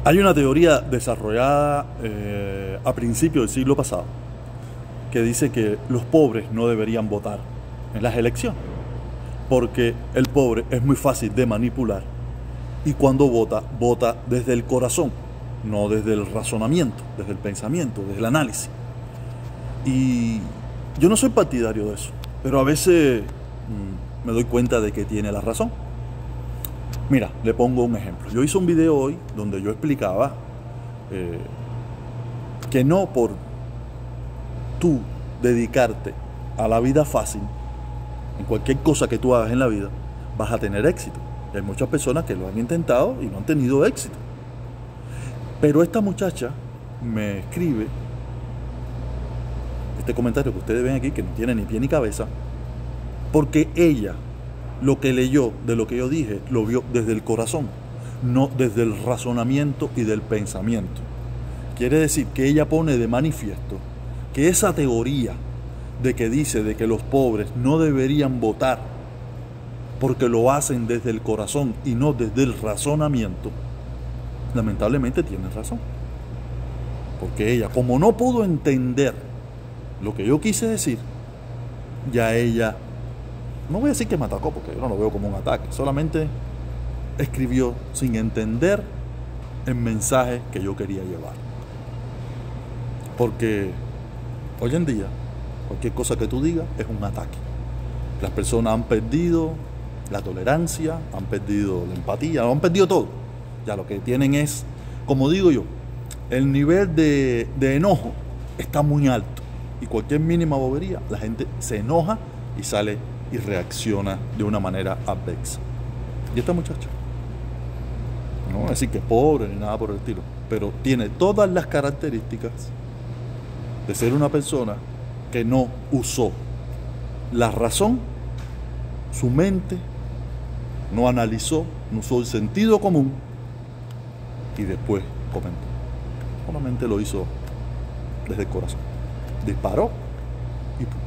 Hay una teoría desarrollada a principios del siglo pasado que dice que los pobres no deberían votar en las elecciones porque el pobre es muy fácil de manipular y cuando vota, vota desde el corazón, no desde el razonamiento, desde el pensamiento, desde el análisis. Y yo no soy partidario de eso, pero a veces me doy cuenta de que tiene la razón. Mira, le pongo un ejemplo. Yo hice un video hoy donde yo explicaba que no por tú dedicarte a la vida fácil, en cualquier cosa que tú hagas en la vida, vas a tener éxito. Y hay muchas personas que lo han intentado y no han tenido éxito. Pero esta muchacha me escribe este comentario que ustedes ven aquí, que no tiene ni pie ni cabeza, porque ella lo que leyó de lo que yo dije lo vio desde el corazón, no desde el razonamiento y del pensamiento. Quiere decir que ella pone de manifiesto que esa teoría de que dice de que los pobres no deberían votar porque lo hacen desde el corazón y no desde el razonamiento, lamentablemente tiene razón. Porque ella, como no pudo entender lo que yo quise decir, ya ella, no voy a decir que me atacó porque yo no lo veo como un ataque, solamente escribió sin entender el mensaje que yo quería llevar. Porque hoy en día cualquier cosa que tú digas es un ataque. Las personas han perdido la tolerancia, han perdido la empatía, han perdido todo. Ya lo que tienen es, como digo yo, el nivel de enojo está muy alto y cualquier mínima bobería la gente se enoja y sale y reacciona de una manera adversa. Y esta muchacha, no voy a decir que es pobre ni nada por el estilo, pero tiene todas las características de ser una persona que no usó la razón, su mente, no analizó, no usó el sentido común y después comentó. Solamente lo hizo desde el corazón. Disparó y